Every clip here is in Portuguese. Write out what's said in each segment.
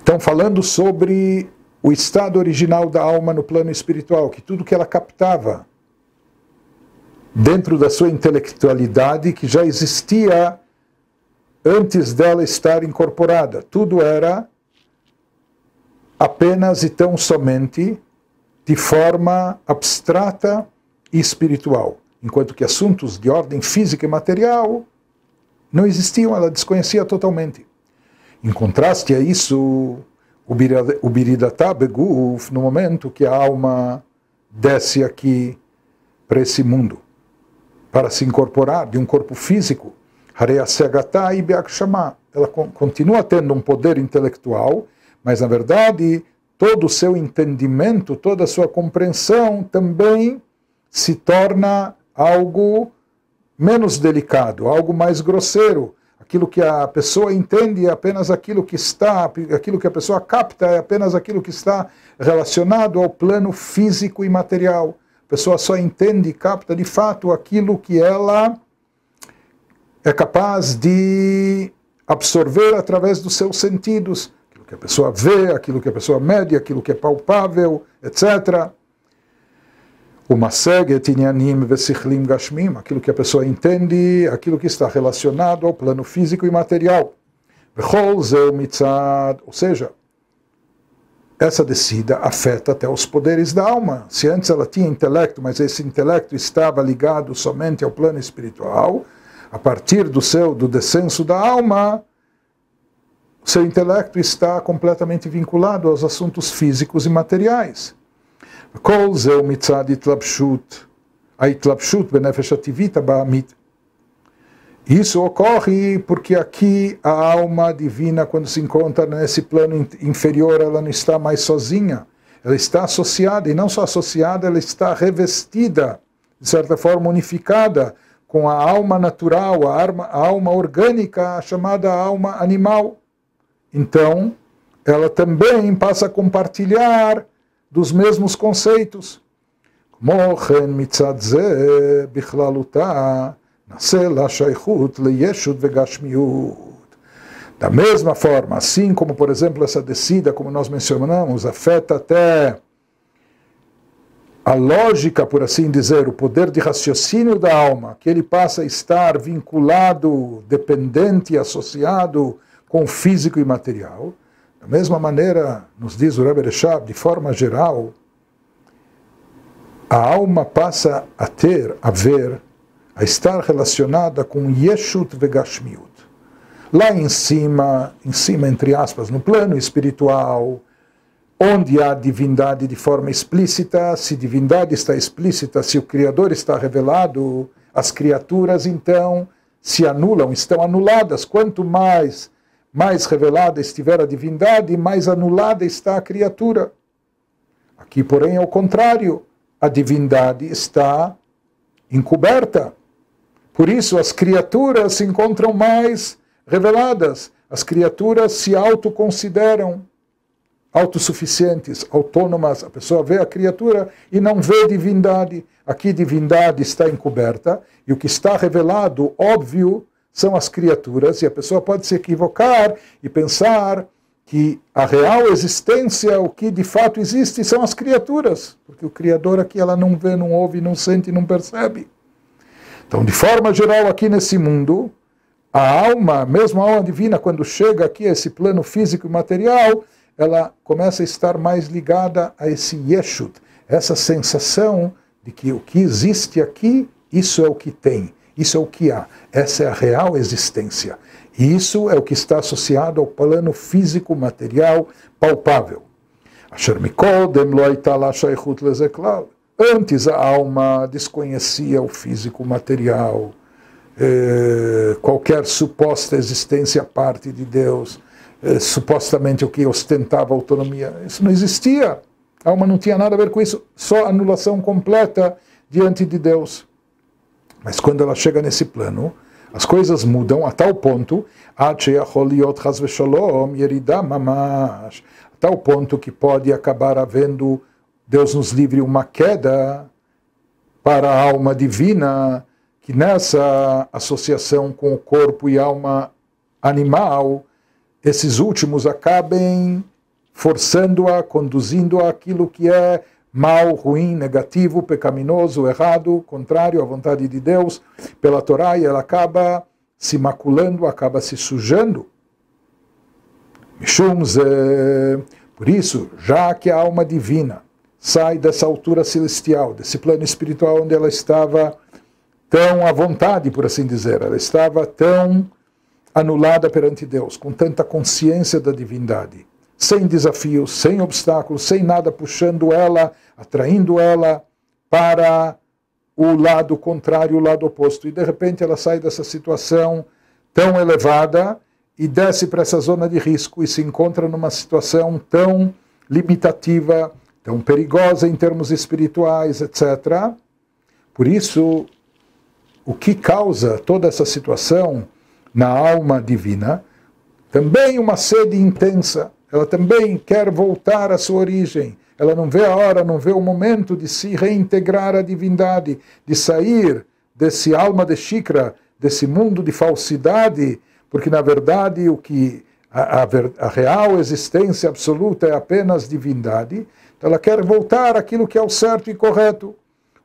Estão falando sobre o estado original da alma no plano espiritual, que tudo que ela captava dentro da sua intelectualidade, que já existia antes dela estar incorporada. Tudo era apenas e tão somente de forma abstrata e espiritual, enquanto que assuntos de ordem física e material não existiam, ela desconhecia totalmente. Em contraste a isso, o Biridatá Beguf, no momento que a alma desce aqui para esse mundo, para se incorporar de um corpo físico, ela continua tendo um poder intelectual, mas na verdade todo o seu entendimento, toda a sua compreensão também se torna algo menos delicado, algo mais grosseiro. Aquilo que a pessoa entende é apenas aquilo que a pessoa capta é apenas aquilo que está relacionado ao plano físico e material. A pessoa só entende e capta de fato aquilo que ela é capaz de absorver através dos seus sentidos. Aquilo que a pessoa vê, aquilo que a pessoa mede, aquilo que é palpável, etc. O Maseget Inyanim Vesichlim Gashmim, aquilo que a pessoa entende, aquilo que está relacionado ao plano físico e material. Bechol Zeu Mitzad, ou seja, essa descida afeta até os poderes da alma. Se antes ela tinha intelecto, mas esse intelecto estava ligado somente ao plano espiritual, a partir do descenso da alma, o seu intelecto está completamente vinculado aos assuntos físicos e materiais. כל זהו מצד ההתלבשות בנפש הטבעית הבעמית. Isso ocorre porque aqui a alma divina, quando se encontra nesse plano inferior, ela não está mais sozinha. Ela está associada, e não só associada, ela está revestida, de certa forma unificada, com a alma natural, a alma orgânica, chamada alma animal. Então, ela também passa a compartilhar dos mesmos conceitos. Da mesma forma, assim como, por exemplo, essa descida, como nós mencionamos, afeta até a lógica, por assim dizer, o poder de raciocínio da alma, que ele passa a estar vinculado, dependente, associado com o físico e material. Da mesma maneira, nos diz o Rebbe Reshab, de forma geral, a alma passa a a estar relacionada com Yeshut Vegashmiut. Lá em cima, entre aspas, no plano espiritual, onde há divindade de forma explícita, se divindade está explícita, se o Criador está revelado, as criaturas então se anulam, estão anuladas. Quanto mais revelada estiver a divindade, mais anulada está a criatura. Aqui, porém, é o contrário. A divindade está encoberta. Por isso, as criaturas se encontram mais reveladas. As criaturas se autoconsideram autossuficientes, autônomas. A pessoa vê a criatura e não vê divindade. Aqui, divindade está encoberta. E o que está revelado, óbvio, são as criaturas, e a pessoa pode se equivocar e pensar que a real existência, o que de fato existe, são as criaturas, porque o Criador aqui ela não vê, não ouve, não sente, não percebe. Então, de forma geral, aqui nesse mundo, a alma, mesmo a alma divina, quando chega aqui a esse plano físico e material, ela começa a estar mais ligada a esse Yeshut, essa sensação de que o que existe aqui, isso é o que tem. Isso é o que há. Essa é a real existência. E isso é o que está associado ao plano físico, material, palpável. Antes a alma desconhecia o físico, material, qualquer suposta existência à parte de Deus, supostamente o que ostentava autonomia. Isso não existia. A alma não tinha nada a ver com isso. Só anulação completa diante de Deus. Mas quando ela chega nesse plano, as coisas mudam a tal ponto, a tal ponto que pode acabar havendo, Deus nos livre, uma queda para a alma divina, que nessa associação com o corpo e alma animal, esses últimos acabem forçando-a, conduzindo-a àquilo que é mal, ruim, negativo, pecaminoso, errado, contrário à vontade de Deus, pela Torá, e ela acaba se maculando, acaba se sujando. Por isso, já que a alma divina sai dessa altura celestial, desse plano espiritual onde ela estava tão à vontade, por assim dizer, ela estava tão anulada perante Deus, com tanta consciência da divindade, sem desafios, sem obstáculos, sem nada puxando ela, atraindo ela para o lado contrário, o lado oposto. E de repente ela sai dessa situação tão elevada e desce para essa zona de risco e se encontra numa situação tão limitativa, tão perigosa em termos espirituais, etc. Por isso, o que causa toda essa situação na alma divina, também uma sede intensa, ela também quer voltar à sua origem, ela não vê a hora, não vê o momento de se reintegrar à divindade, de sair desse alma de xícara, desse mundo de falsidade, porque na verdade o que a real existência absoluta é apenas divindade, então ela quer voltar àquilo que é o certo e correto.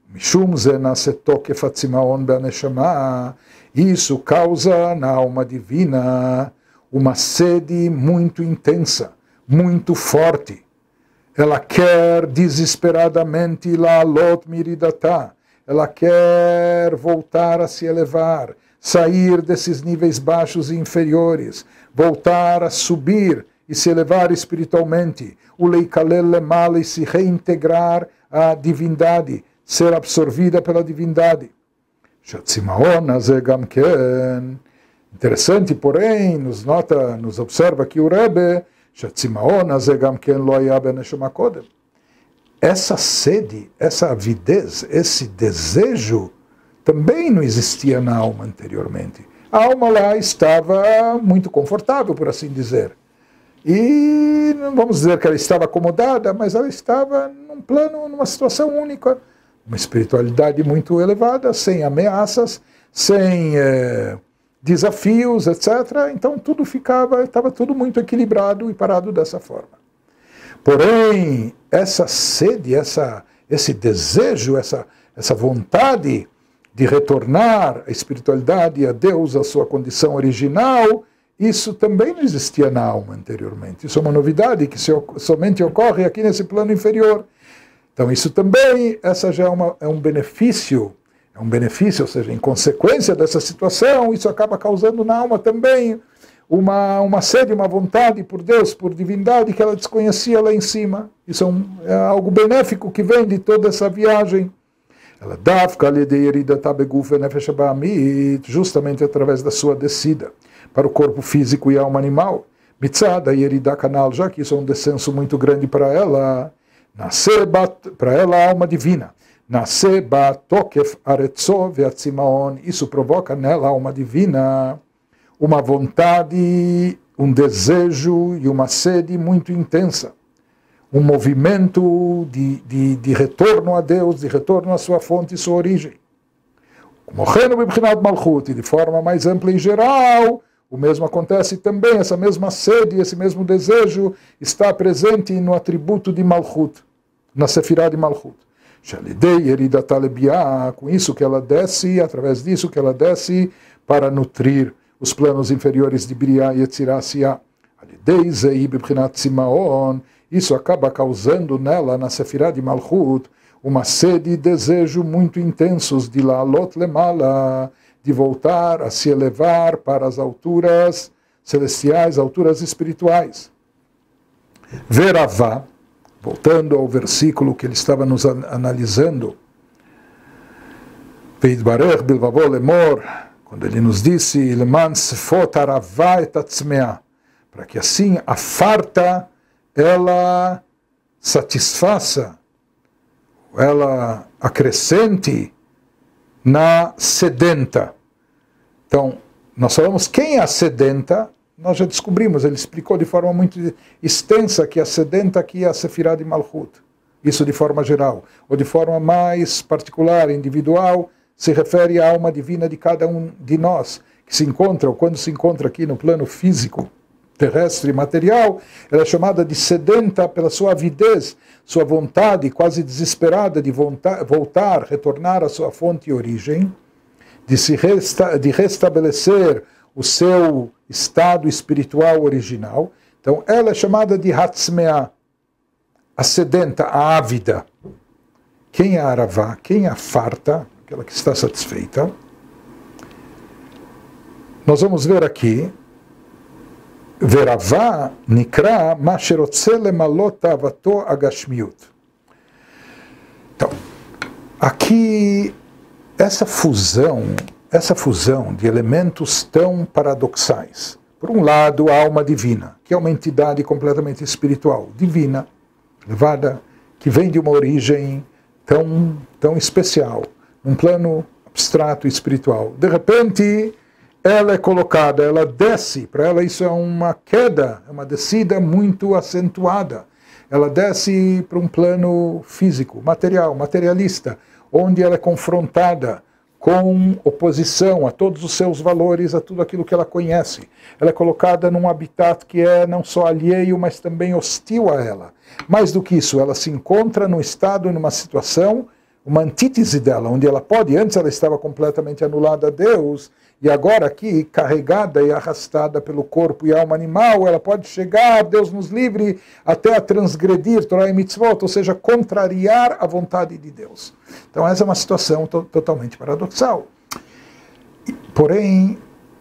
Isso causa na alma divina uma sede muito intensa, muito forte. Ela quer desesperadamente la'alot miridata. Ela quer voltar a se elevar, sair desses níveis baixos e inferiores, voltar a subir e se elevar espiritualmente. O leikalel lemala e se reintegrar à divindade, ser absorvida pela divindade. Interessante, porém, nos observa aqui o Rebbe, essa sede, essa avidez, esse desejo também não existia na alma anteriormente. A alma lá estava muito confortável, por assim dizer. E não vamos dizer que ela estava acomodada, mas ela estava num plano, numa situação única, uma espiritualidade muito elevada, sem ameaças, sem desafios, etc. Então tudo estava tudo muito equilibrado e parado dessa forma. Porém, essa sede, esse desejo, essa vontade de retornar à espiritualidade, a Deus, à sua condição original, isso também não existia na alma anteriormente. Isso é uma novidade que somente ocorre aqui nesse plano inferior. Então isso também, essa já é um benefício, ou seja, em consequência dessa situação, isso acaba causando na alma também uma sede, uma vontade por Deus, por divindade que ela desconhecia lá em cima. Isso é algo benéfico que vem de toda essa viagem. Ela dafka justamente através da sua descida para o corpo físico e alma animal. Mitzada yerida canal, já que isso é um descenso muito grande para ela, para ela a alma divina. Isso provoca nela a alma divina uma vontade, um desejo e uma sede muito intensa. Um movimento de retorno a Deus, de retorno à sua fonte e sua origem. E de forma mais ampla e geral, o mesmo acontece também, essa mesma sede, esse mesmo desejo está presente no atributo de Malchut, na Sefirah de Malchut. Com isso que ela desce, através disso que ela desce para nutrir os planos inferiores de Biriá e Yetzirah Siyah. Isso acaba causando nela, na Sefirah de Malchut, uma sede e desejo muito intensos de la'alot lemala, de voltar a se elevar para as alturas celestiais, alturas espirituais. Veravá, voltando ao versículo que ele estava nos analisando, Veidbarech bilvavo lemor, quando ele nos disse, Leman sefot aravá et atzmeah, para que assim a farta ela satisfaça, ela acrescente na sedenta. Então, nós falamos quem é a sedenta, nós já descobrimos, ele explicou de forma muito extensa que a sedenta aqui é a Sefirah de Malchut. Isso de forma geral. Ou de forma mais particular, individual, se refere à alma divina de cada um de nós, que se encontra, ou quando se encontra aqui no plano físico, terrestre e material, ela é chamada de sedenta pela sua avidez, sua vontade quase desesperada de voltar, retornar à sua fonte e origem, de restabelecer o seu estado espiritual original. Então, ela é chamada de Hatzmeah, a sedenta, a ávida. Quem é a Aravá? Quem é a farta? Aquela que está satisfeita. Nós vamos ver aqui, Veravá nikra ma sherotze lemalot avato agashmiut. Então, aqui, essa fusão de elementos tão paradoxais. Por um lado, a alma divina, que é uma entidade completamente espiritual, divina, elevada, que vem de uma origem tão especial, num plano abstrato e espiritual. De repente, ela é colocada, ela desce, para ela isso é uma queda, é uma descida muito acentuada. Ela desce para um plano físico, material, materialista, onde ela é confrontada com oposição a todos os seus valores, a tudo aquilo que ela conhece. Ela é colocada num habitat que é não só alheio, mas também hostil a ela. Mais do que isso, ela se encontra num estado, numa situação, uma antítese dela, onde ela pode, antes ela estava completamente anulada a Deus, e agora aqui, carregada e arrastada pelo corpo e alma animal, ela pode chegar, Deus nos livre, até a transgredir Torah e Mitzvot, ou seja, contrariar a vontade de Deus. Então essa é uma situação totalmente paradoxal. Porém,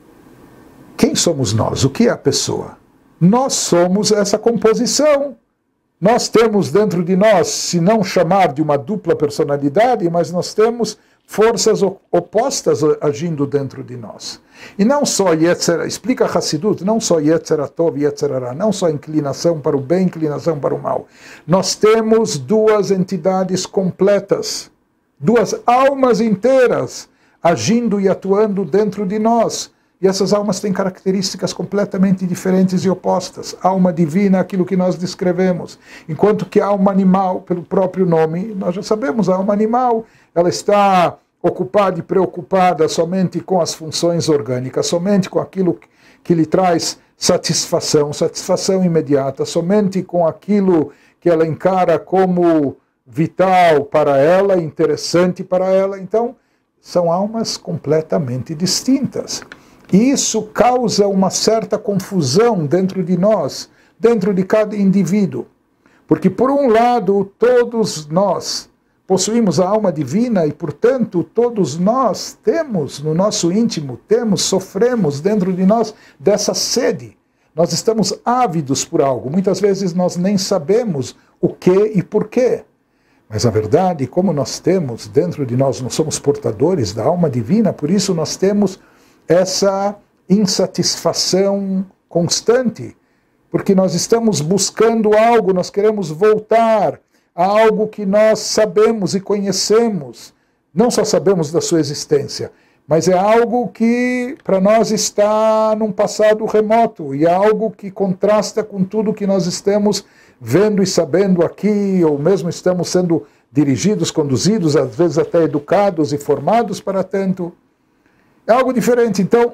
quem somos nós? O que é a pessoa? Nós somos essa composição. Nós temos dentro de nós, se não chamar de uma dupla personalidade, mas nós temos forças opostas agindo dentro de nós. E não só Yetzer, explica Hassidut, não só Yetzer Atov e Yetzer Hara, não só inclinação para o bem, inclinação para o mal. Nós temos duas entidades completas, duas almas inteiras agindo e atuando dentro de nós. E essas almas têm características completamente diferentes e opostas. Alma divina, aquilo que nós descrevemos. Enquanto que a alma animal, pelo próprio nome, nós já sabemos, a alma animal, ela está ocupada e preocupada somente com as funções orgânicas, somente com aquilo que lhe traz satisfação, satisfação imediata, somente com aquilo que ela encara como vital para ela, interessante para ela. Então, são almas completamente distintas. E isso causa uma certa confusão dentro de nós, dentro de cada indivíduo. Porque, por um lado, todos nós possuímos a alma divina e, portanto, todos nós temos no nosso íntimo, sofremos dentro de nós dessa sede. Nós estamos ávidos por algo. Muitas vezes nós nem sabemos o que e por quê. Mas, na verdade, como nós temos dentro de nós, nós somos portadores da alma divina, por isso nós temos essa insatisfação constante, porque nós estamos buscando algo, nós queremos voltar a algo que nós sabemos e conhecemos, não só sabemos da sua existência, mas é algo que para nós está num passado remoto, e é algo que contrasta com tudo que nós estamos vendo e sabendo aqui, ou mesmo estamos sendo dirigidos, conduzidos, às vezes até educados e formados para tanto. É algo diferente. Então,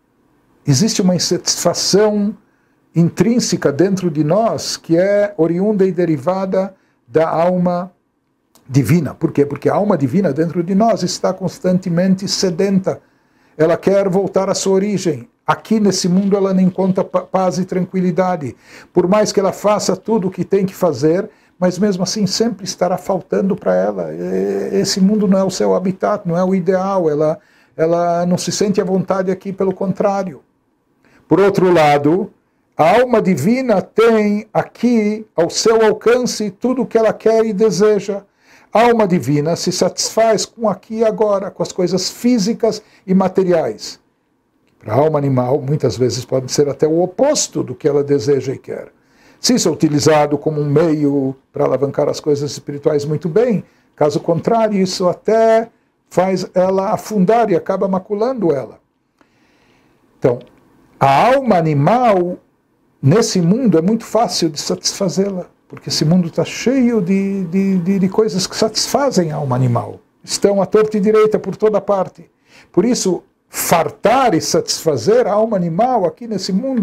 existe uma insatisfação intrínseca dentro de nós que é oriunda e derivada da alma divina. Por quê? Porque a alma divina dentro de nós está constantemente sedenta. Ela quer voltar à sua origem. Aqui nesse mundo ela não encontra paz e tranquilidade. Por mais que ela faça tudo o que tem que fazer, mas mesmo assim sempre estará faltando para ela. Esse mundo não é o seu habitat, não é o ideal. Ela não se sente à vontade aqui, pelo contrário. Por outro lado, a alma divina tem aqui ao seu alcance tudo o que ela quer e deseja. A alma divina se satisfaz com aqui e agora, com as coisas físicas e materiais. Para a alma animal, muitas vezes pode ser até o oposto do que ela deseja e quer. Se isso é utilizado como um meio para alavancar as coisas espirituais, muito bem. Caso contrário, isso até faz ela afundar e acaba maculando ela. Então, a alma animal, nesse mundo, é muito fácil de satisfazê-la, porque esse mundo está cheio de coisas que satisfazem a alma animal. Estão à torta e direita por toda parte. Por isso, fartar e satisfazer a alma animal aqui nesse mundo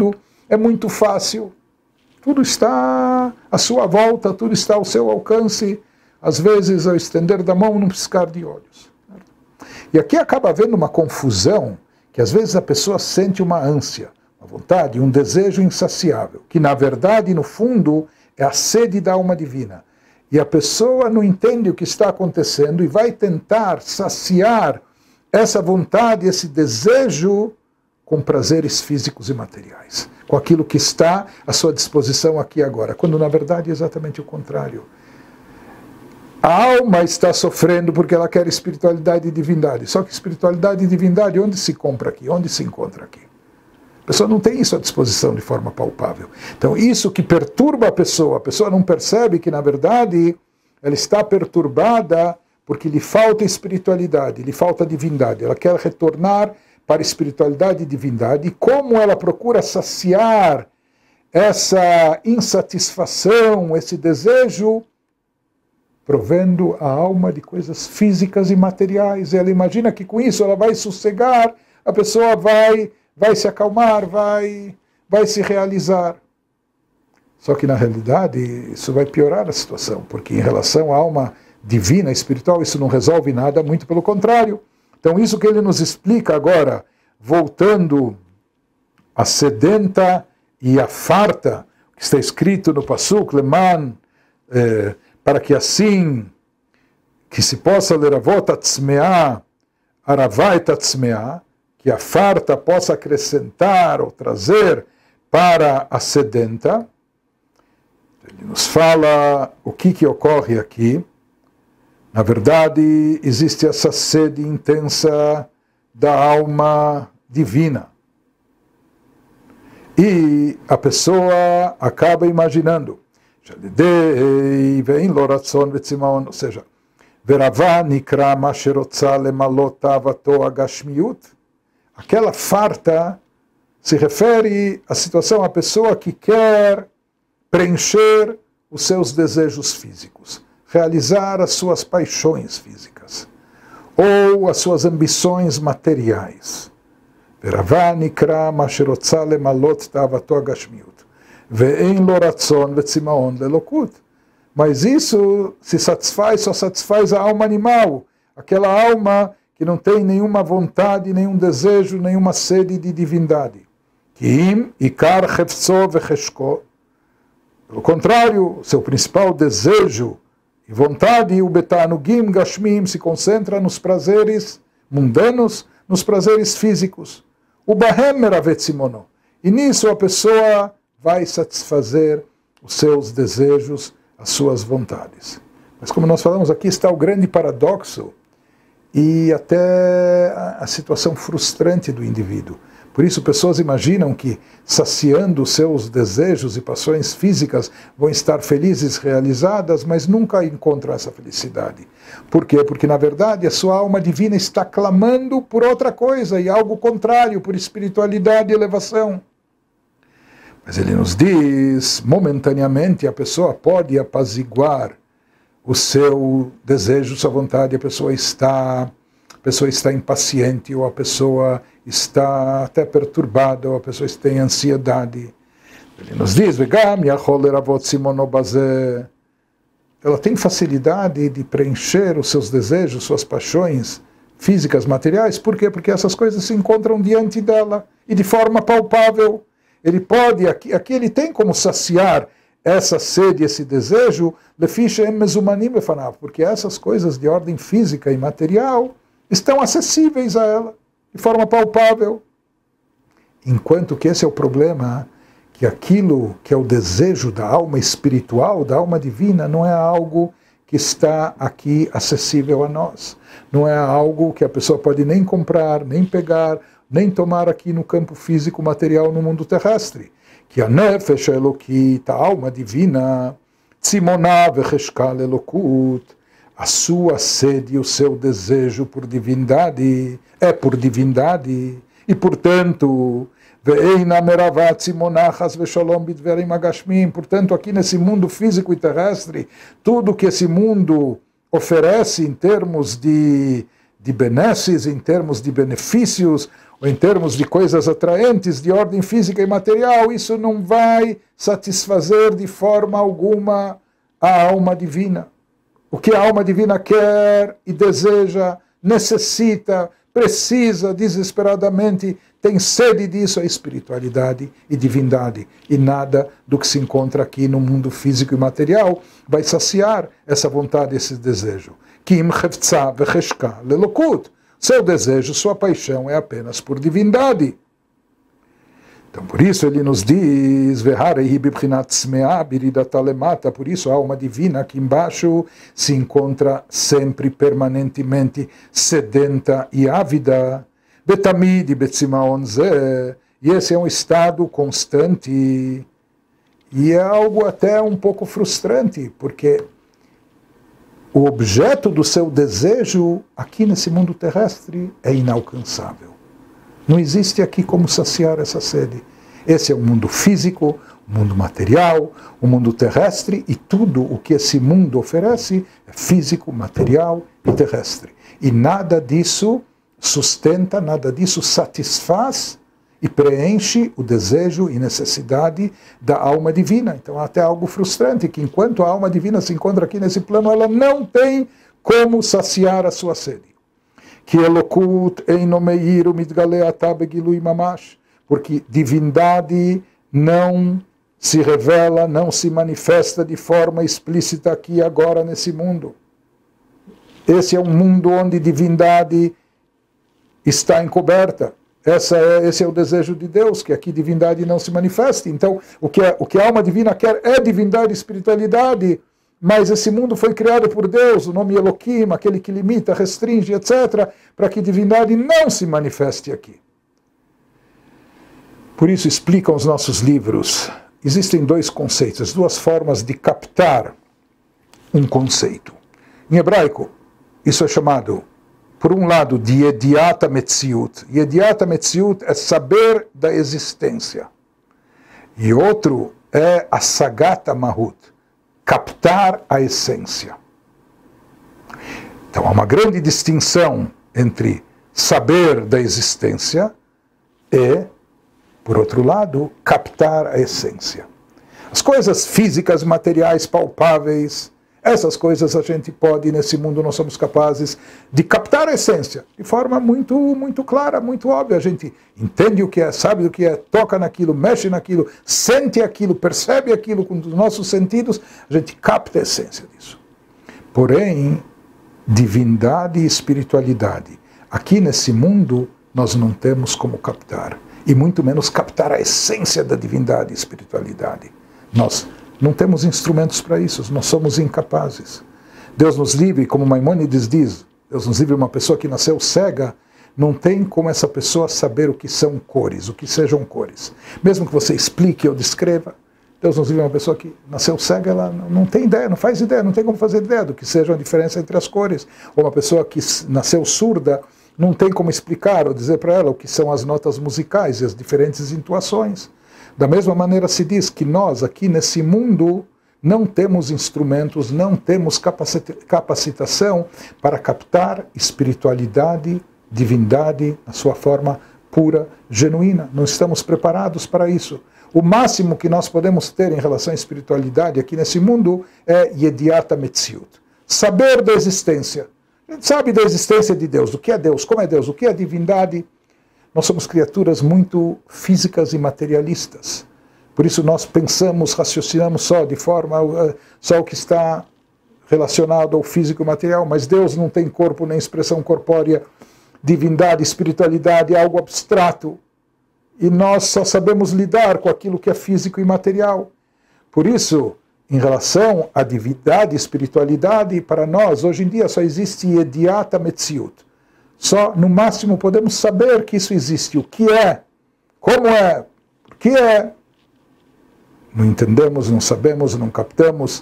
é muito fácil. Tudo está à sua volta, tudo está ao seu alcance. Às vezes, ao estender da mão, num piscar de olhos. E aqui acaba havendo uma confusão, que às vezes a pessoa sente uma ânsia, uma vontade, um desejo insaciável, que na verdade, no fundo, é a sede da alma divina. E a pessoa não entende o que está acontecendo e vai tentar saciar essa vontade, esse desejo, com prazeres físicos e materiais, com aquilo que está à sua disposição aqui e agora, quando na verdade é exatamente o contrário. A alma está sofrendo porque ela quer espiritualidade e divindade, só que espiritualidade e divindade, onde se compra aqui? Onde se encontra aqui? A pessoa não tem isso à disposição de forma palpável. Então isso que perturba a pessoa não percebe que na verdade ela está perturbada porque lhe falta espiritualidade, lhe falta divindade, ela quer retornar para a espiritualidade e divindade, e como ela procura saciar essa insatisfação, esse desejo, provendo a alma de coisas físicas e materiais. Ela imagina que com isso ela vai sossegar, a pessoa vai se acalmar, vai se realizar. Só que na realidade isso vai piorar a situação, porque em relação à alma divina, espiritual, isso não resolve nada, muito pelo contrário. Então isso que ele nos explica agora, voltando a sedenta e a farta, que está escrito no Pasuk, Leman, para que assim, que se possa ler a volta tzmeá, aravai tatzmeá, que a farta possa acrescentar ou trazer para a sedenta. Ele nos fala o que ocorre aqui. Na verdade, existe essa sede intensa da alma divina. E a pessoa acaba imaginando, ou seja, aquela farta se refere à situação, à pessoa que quer preencher os seus desejos físicos, realizar as suas paixões físicas, ou as suas ambições materiais. Mas isso se satisfaz, só satisfaz a alma animal, aquela alma que não tem nenhuma vontade, nenhum desejo, nenhuma sede de divindade. Pelo contrário, seu principal desejo e vontade, o betanugim gashmim, se concentra nos prazeres mundanos, nos prazeres físicos. O bahem meravetzimono. E nisso a pessoa vai satisfazer os seus desejos, as suas vontades. Mas como nós falamos, aqui está o grande paradoxo e até a situação frustrante do indivíduo. Por isso, pessoas imaginam que, saciando os seus desejos e paixões físicas, vão estar felizes, realizadas, mas nunca encontram essa felicidade. Por quê? Porque, na verdade, a sua alma divina está clamando por outra coisa, e algo contrário, por espiritualidade e elevação. Mas ele nos diz, momentaneamente, a pessoa pode apaziguar o seu desejo, sua vontade, a pessoa está impaciente, ou a pessoa está até perturbada, ou a pessoa tem ansiedade. Ele nos diz, ela tem facilidade de preencher os seus desejos, suas paixões físicas, materiais. Por quê? Porque essas coisas se encontram diante dela, e de forma palpável. Ele pode, aqui ele tem como saciar essa sede, esse desejo, porque essas coisas de ordem física e material estão acessíveis a ela, de forma palpável. Enquanto que esse é o problema, que aquilo que é o desejo da alma espiritual, da alma divina, não é algo que está aqui acessível a nós. Não é algo que a pessoa pode nem comprar, nem pegar, nem tomar aqui no campo físico material, no mundo terrestre. Que a nefesh elokit, a alma divina, tzimoná vecheshkal elokut, a sua sede e o seu desejo por divindade é por divindade, e portanto, portanto, aqui nesse mundo físico e terrestre, tudo que esse mundo oferece em termos de benesses, em termos de benefícios, ou em termos de coisas atraentes de ordem física e material, isso não vai satisfazer de forma alguma a alma divina. O que a alma divina quer e deseja, necessita, precisa desesperadamente, tem sede disso, é espiritualidade e divindade. E nada do que se encontra aqui no mundo físico e material vai saciar essa vontade, esse desejo. Kim chevtza vecheshka lelokut. Seu desejo, sua paixão é apenas por divindade. Então, por isso ele nos diz, por isso a alma divina aqui embaixo se encontra sempre, permanentemente sedenta e ávida. Betamid betzimaon zeh, e esse é um estado constante, e é algo até um pouco frustrante, porque o objeto do seu desejo aqui nesse mundo terrestre é inalcançável. Não existe aqui como saciar essa sede. Esse é o mundo físico, o mundo material, o mundo terrestre, e tudo o que esse mundo oferece é físico, material e terrestre. E nada disso sustenta, nada disso satisfaz e preenche o desejo e necessidade da alma divina. Então, até algo frustrante, que enquanto a alma divina se encontra aqui nesse plano, ela não tem como saciar a sua sede. Porque divindade não se revela, não se manifesta de forma explícita aqui e agora nesse mundo. Esse é um mundo onde divindade está encoberta. Esse é o desejo de Deus, que aqui divindade não se manifeste. Então, o que a alma divina quer é divindade e espiritualidade, mas esse mundo foi criado por Deus, o nome Elohim, aquele que limita, restringe, etc., para que divindade não se manifeste aqui. Por isso explicam os nossos livros, existem dois conceitos, duas formas de captar um conceito. Em hebraico, isso é chamado, por um lado, de Yediat HaMetziut. Yediat HaMetziut é saber da existência. E outro é Asagat HaMahut, captar a essência. Então há uma grande distinção entre saber da existência e, por outro lado, captar a essência. As coisas físicas, materiais, palpáveis, essas coisas a gente pode, nesse mundo nós somos capazes de captar a essência, de forma muito clara, muito óbvia. A gente entende o que é, sabe o que é, toca naquilo, mexe naquilo, sente aquilo, percebe aquilo com os nossos sentidos, a gente capta a essência disso. Porém, divindade e espiritualidade, aqui nesse mundo nós não temos como captar, e muito menos captar a essência da divindade e espiritualidade. Nós não temos instrumentos para isso, nós somos incapazes. Deus nos livre, como Maimônides diz, Deus nos livre, uma pessoa que nasceu cega, não tem como essa pessoa saber o que são cores, o que sejam cores. Mesmo que você explique ou descreva, Deus nos livre, uma pessoa que nasceu cega, ela não tem ideia, não faz ideia, não tem como fazer ideia do que seja a diferença entre as cores. Ou uma pessoa que nasceu surda, não tem como explicar ou dizer para ela o que são as notas musicais e as diferentes entoações. Da mesma maneira se diz que nós aqui nesse mundo não temos instrumentos, não temos capacitação para captar espiritualidade, divindade na sua forma pura, genuína. Não estamos preparados para isso. O máximo que nós podemos ter em relação à espiritualidade aqui nesse mundo é Yediat HaMetziut. Saber da existência. A gente sabe da existência de Deus, do que é Deus, como é Deus, o que é divindade. Nós somos criaturas muito físicas e materialistas. Por isso nós pensamos, raciocinamos só o que está relacionado ao físico e material, mas Deus não tem corpo nem expressão corpórea, divindade, espiritualidade é algo abstrato. E nós só sabemos lidar com aquilo que é físico e material. Por isso, em relação à divindade e espiritualidade, para nós, hoje em dia, só existe Yediat HaMetziut. Só, no máximo, podemos saber que isso existe. O que é, como é, por que é. Não entendemos, não sabemos, não captamos.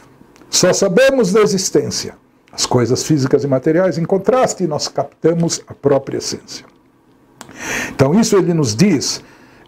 Só sabemos da existência. As coisas físicas e materiais, em contraste, nós captamos a própria essência. Então isso ele nos diz,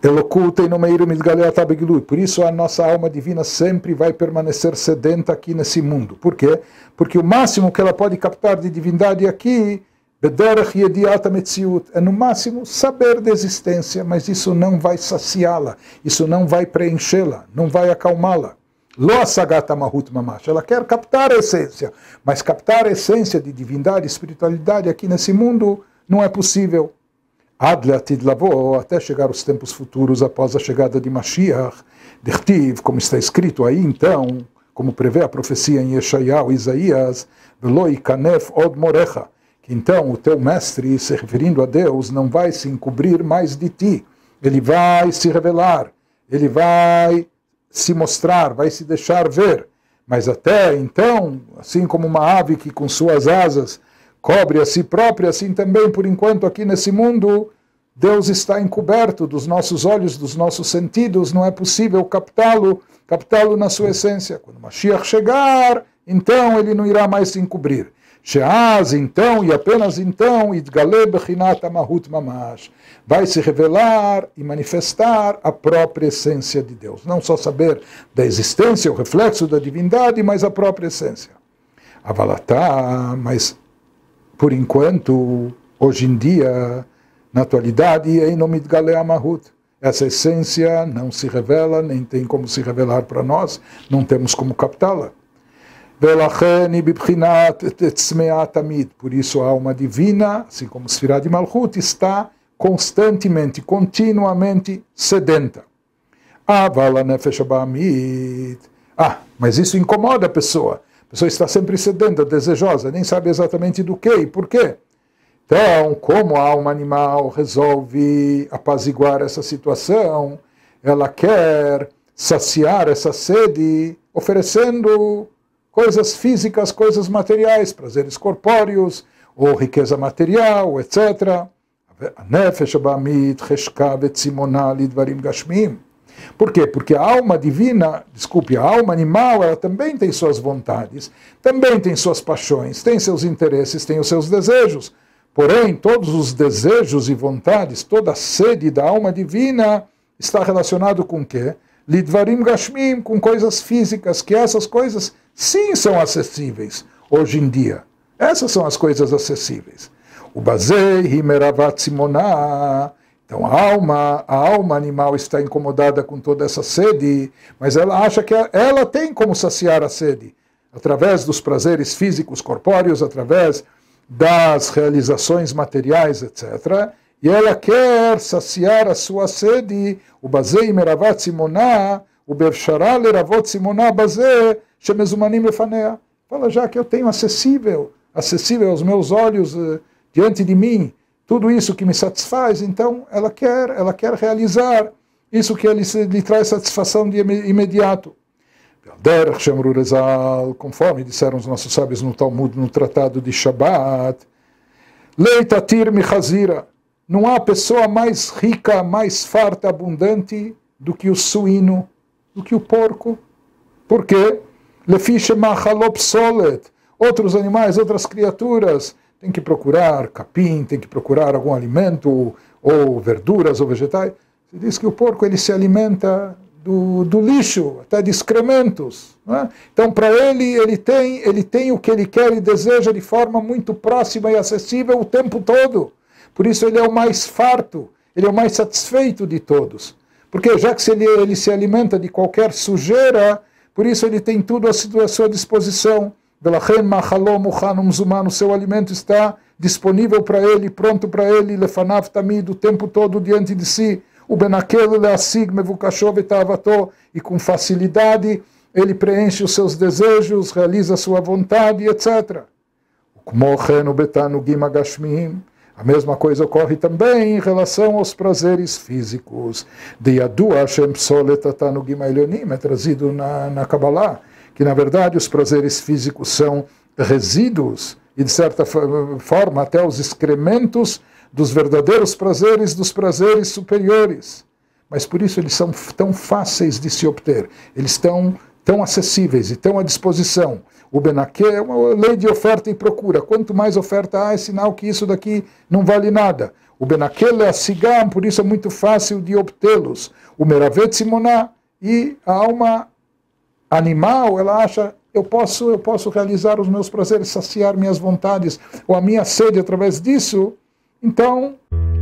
por isso a nossa alma divina sempre vai permanecer sedenta aqui nesse mundo. Por quê? Porque o máximo que ela pode captar de divindade aqui Bederach yediat hametziut, é no máximo saber da existência, mas isso não vai saciá-la, isso não vai preenchê-la, não vai acalmá-la. Lo asagat mahut mamash, ela quer captar a essência, mas captar a essência de divindade e espiritualidade aqui nesse mundo não é possível. Ad le'atid lavo, até chegar os tempos futuros após a chegada de Mashiach, dertiv, como está escrito aí então, como prevê a profecia em Yeshayahu, Isaías, velo ikanef od morecha, que então o teu mestre, se referindo a Deus, não vai se encobrir mais de ti, ele vai se revelar, ele vai se mostrar, vai se deixar ver, mas até então, assim como uma ave que com suas asas cobre a si própria, assim também, por enquanto, aqui nesse mundo, Deus está encoberto dos nossos olhos, dos nossos sentidos, não é possível captá-lo na sua essência. Quando Mashiach chegar, então ele não irá mais se encobrir. Sheaz, então, e apenas então, Idgale bechinat mahut mamash, vai se revelar e manifestar a própria essência de Deus. Não só saber da existência, o reflexo da divindade, mas a própria essência. Avalatá, mas por enquanto, hoje em dia, na atualidade, Eino Idgale mahut. Essa essência não se revela, nem tem como se revelar para nós, não temos como captá-la. Por isso a alma divina, assim como Sfirah de Malchut, está constantemente, continuamente sedenta. Mas isso incomoda a pessoa. A pessoa está sempre sedenta, desejosa, nem sabe exatamente do que e por quê. Então, como a alma animal resolve apaziguar essa situação, ela quer saciar essa sede oferecendo coisas físicas, coisas materiais, prazeres corpóreos, ou riqueza material, etc. Por quê? Porque a alma divina, a alma animal, ela também tem suas vontades, também tem suas paixões, tem seus interesses, tem os seus desejos. Porém, todos os desejos e vontades, toda a sede da alma divina está relacionado com o quê? Lidvarim gashmim, com coisas físicas, que essas coisas sim são acessíveis hoje em dia. Essas são as coisas acessíveis. O basei himeravat simoná. Então a alma animal está incomodada com toda essa sede, mas ela acha que ela tem como saciar a sede, através dos prazeres físicos, corpóreos, através das realizações materiais, etc. E ela quer saciar a sua sede, o basei himeravat simoná, o bevshara leravot simoná basei, shemezumanim lefanea. Fala, já que eu tenho acessível aos meus olhos diante de mim, tudo isso que me satisfaz, então ela quer realizar isso que lhe traz satisfação de imediato. Conforme disseram os nossos sábios no Talmud, no Tratado de Shabbat, leitatir michazira, não há pessoa mais rica, mais farta, abundante do que o suíno, do que o porco. Por quê? Outros animais, outras criaturas, tem que procurar capim, tem que procurar algum alimento, ou verduras, ou vegetais. Se diz que o porco ele se alimenta do lixo, até de excrementos. Não é? Então, para ele tem o que ele quer e deseja de forma muito próxima e acessível o tempo todo. Por isso ele é o mais farto, ele é o mais satisfeito de todos. Porque já que ele se alimenta de qualquer sujeira, por isso ele tem tudo à sua disposição. O seu alimento está disponível para ele, pronto para ele, lefanav tamid, o tempo todo diante de si. O benakel leasig mevukashov etavato, e com facilidade ele preenche os seus desejos, realiza a sua vontade, etc. A mesma coisa ocorre também em relação aos prazeres físicos. É trazido na Kabbalah, que na verdade os prazeres físicos são resíduos, e de certa forma até os excrementos dos verdadeiros prazeres, dos prazeres superiores. Mas por isso eles são tão fáceis de se obter, eles estão tão acessíveis e tão à disposição. O Benaké é uma lei de oferta e procura. Quanto mais oferta há, é sinal que isso daqui não vale nada. O Benaké é a Sigam, por isso é muito fácil de obtê-los. O Meravet Simoná, e a alma animal, ela acha eu posso realizar os meus prazeres, saciar minhas vontades, ou a minha sede através disso, então